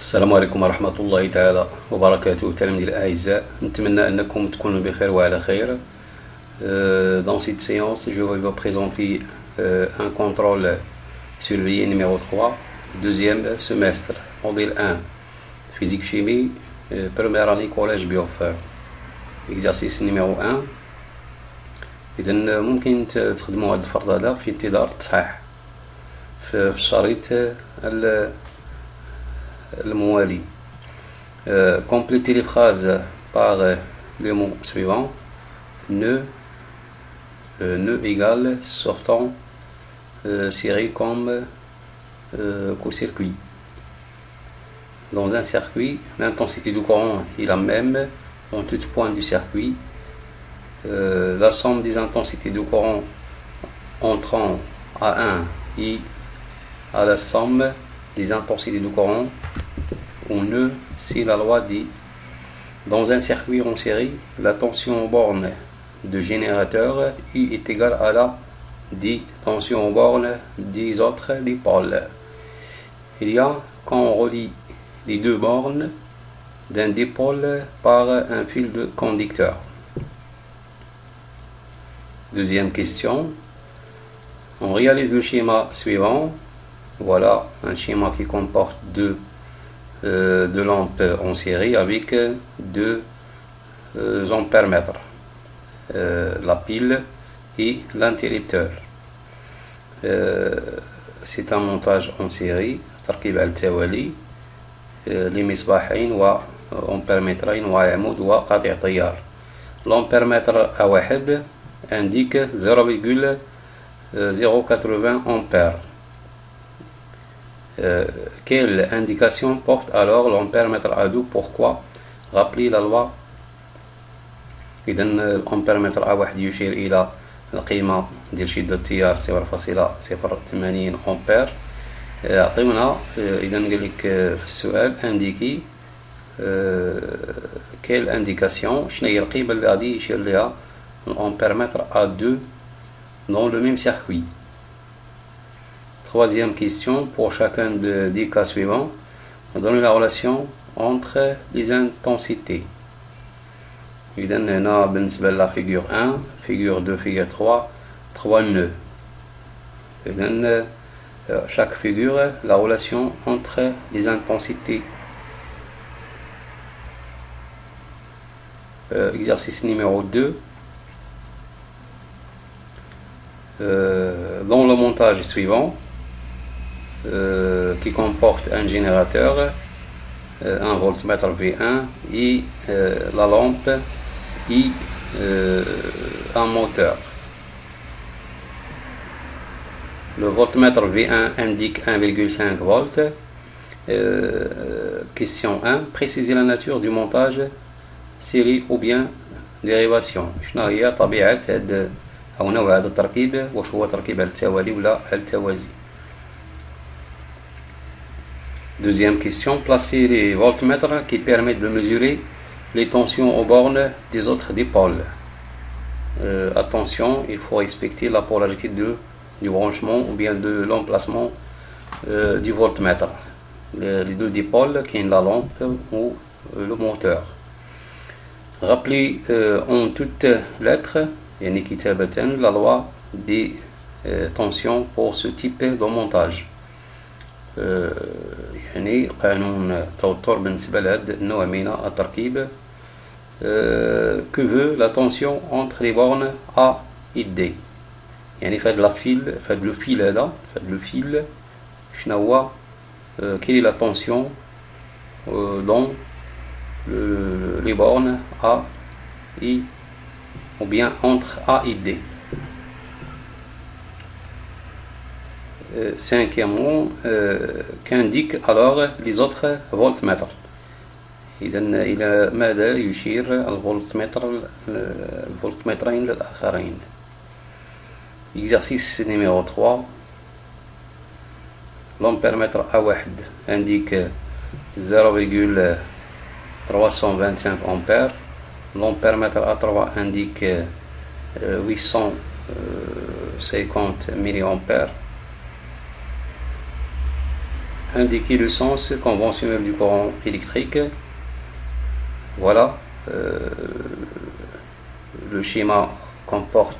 السلام عليكم ورحمة الله تعالى وبركاته. تلاميذي الأعزاء، نتمنى أنكم تكونوا بخير وعلى خير. Dans cette séance, je vais vous présenter un contrôle surveillé numéro 3, deuxième semestre, modèle 1, physique-chimie, première année collège Biofer. Exercice numéro 1. إذا ممكن تخدموا هذا الفرض هذا في انتظار التصحيح في الشريط الموالي. Complétez les phrases par le mot suivant. Nœud égale sortant, série comme court-circuit. Dans un circuit, l'intensité du courant est la même en tout point du circuit. La somme des intensités du courant entrant à 1 et à la somme des intensités du courant au nœud, c'est la loi dit. Dans un circuit en série, la tension aux bornes de générateur U est égale à la tension aux bornes des autres dipôles. Il y a, quand on relie les deux bornes d'un dipôle par un fil de conducteur. Deuxième question. On réalise le schéma suivant. Voilà un schéma qui comporte deux lampes en série avec deux ampèremètres, la pile et l'interrupteur. C'est un montage en série. تركيب على التوالي لمصباحين وأمبيرمترين وعمود وقاطع تيار. L'ampèremètre A1 indique 0,080 ampères. Quelle indication porte alors l'ampèremètre A2? Pourquoi? Rappelez la loi. إذا الأمبيرمتر A1 يشير إلى القيمة ديال شدة التيار 0.080 أمبير. عطيونا إذا قال لك في السؤال انديكي quelle indication شنو هي القيمة اللي غادي يشير لها l'ampèremètre A2 dans le même circuit. Troisième question, pour chacun des cas suivants, on donne la relation entre les intensités. إذا هنا بالنسبة لا figure 1, figure 2, figure 3, 3 nœuds. إذا chaque figure, la relation entre les intensités. Exercice numéro 2. Dans le montage suivant, qui comporte un générateur, un voltmètre V1 et la lampe et un moteur. Le voltmètre V1 indique 1,5 volts. Question 1. Précisez la nature du montage série ou bien dérivation. شنو هي طبيعة هذا أو نوع هذا التركيب؟ واش هو تركيب على التوالي ولا على التوازي؟ Deuxième question. Placez les voltmètres qui permettent de mesurer les tensions aux bornes des autres dipôles. Attention, il faut respecter la polarité du branchement ou bien de l'emplacement du voltmètre. Les deux dipôles qui sont la lampe ou le moteur. Rappelez en toutes lettres يعني كتابة la loi des tensions pour ce type de montage. يعني قانون التوتر بالنسبة لهذا النوع من التركيب. Que veut la tension entre les bornes A et D؟ يعني فهاد لو فيل هذا فهاد لو فيل شنو هو quelle est la tension dans les bornes A et ou bien entre A et D. Cinquièmement, qu'indiquent alors les autres voltmètres. إذا إلى ماذا يشير الفولتمترين الآخرين. Exercice numéro 3. L'ampèremètre A1 indique 0,325 ampères. L'ampèremètre A3 indique 850 milliampères. indiquer le sens conventionnel du courant électrique. Voilà, le schéma comporte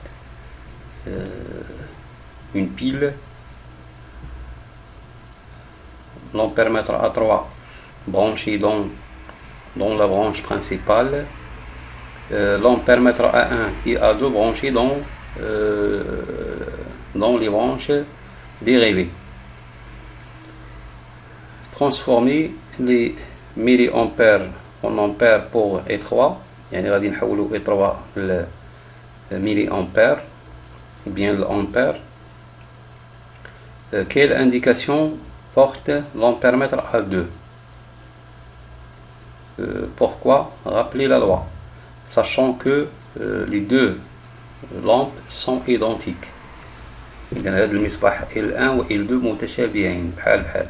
une pile, l'ampèremètre A3 branché dans la branche principale, l'ampèremètre A1 et A2 branchés dans les branches dérivées. Transformer les milliampères en ampères pour E3, يعني غادي نحولوا E3 ل milliampères ou bien l'ampère. Quelle indication porte l'ampèremètre A2? Pourquoi? Rappelez la loi, sachant que les deux lampes sont identiques. إذا هذا المصباح L1 و L2 متشابهين بحال.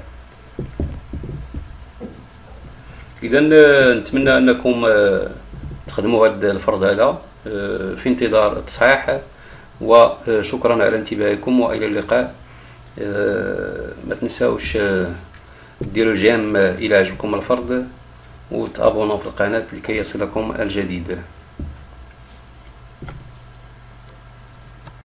إذا نتمنى أنكم تخدموا هذا الفرض هذا في انتظار التصحيح، وشكرا على انتباهكم وإلى اللقاء. ما تنساوش ديروا جيم إلى عجبكم الفرض وتابونوا في القناة لكي يصلكم الجديد.